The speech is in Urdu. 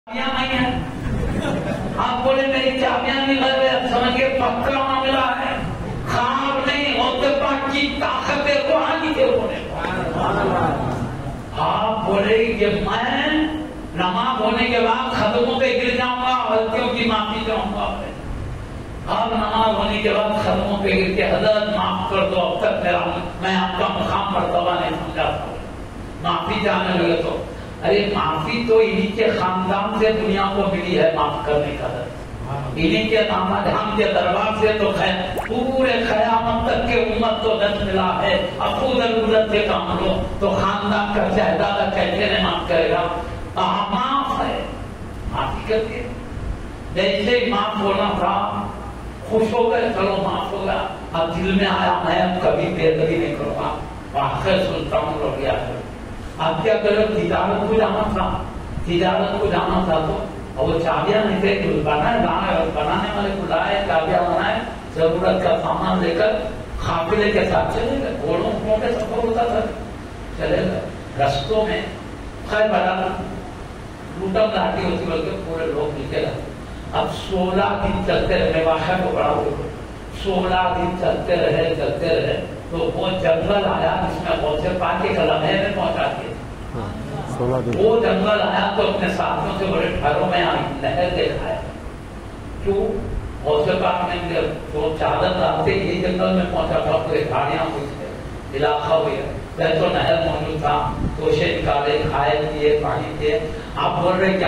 نہیں ہے. آپ بولے میری چابیاں نہیں لگ رہے, سمجھ کے پکا معاملہ ہے, خواب نہیں ہوتے پاک کی طاقت روحانی کے ہونے. آپ بولے کہ میں نماز ہونے کے بعد قدموں پہ گر جاؤں گا, غلطیوں کی معافی چاہوں گا. آپ نماز ہونے کے بعد قدموں پہ گر کے حضرت معاف کر دو, اب تک میں آپ کا مقام مرتبہ نہیں سمجھا تھا, معافی چاہنے لگے. تو ارے معافی تو انہی کے خاندان سے دنیا کو ملی ہے معاف کرنے کا در, انہی کے دام کے دربار سے تو پورے قیامت تک کے امت کو دست ملا ہے. ابو ضرورت سے کام لو تو خاندان کا شہزادہ کیسے نہیں معاف کرے گا؟ معاف ہے, معافی کر کے جیسے معاف ہونا تھا خوش ہو گئے, چلو معاف ہوگا. اب دل میں آیا میں اب کبھی بے ادبی نہیں کروں گا, آخر سنتا ہوں رو گیا. اب کیا کرو, تجارت کو جانا تھا, تجارت کو جانا تھا تو وہ چابیاں نہیں تھے, بنانے والے کو لائے, چابیاں بنائے, ضرورت کا سامان لے کر قافلے کے ساتھ چلے گئے. گھوڑوں کے سفر ہوتا تھا, چلے گئے. رستوں میں خیر بڑا لوٹم لاٹھی ہوتی بول کے پورے لوگ نکلے گئے. اب 16 دن چلتے رہے, واقعہ کو بڑا ہو, 16 دن چلتے رہے تو وہ جنگل آیا جس میں غوث پاک کے لمحے میں پہنچا دیا. وہ جنگل آیا تو اپنے ساتھیوں سے بڑے ٹھہروں میں نہر دکھایا. کیوں؟ غوث پاک نے جو چادر ڈالتے یہ جنگل میں پہنچا تھا, پورے گاڑیاں ہوئی, علاقہ ہوئی ہے, تو نہر موجود تھا, کوشے نکالے, کھائے پیے, پانی پیے. آپ بول رہے کہ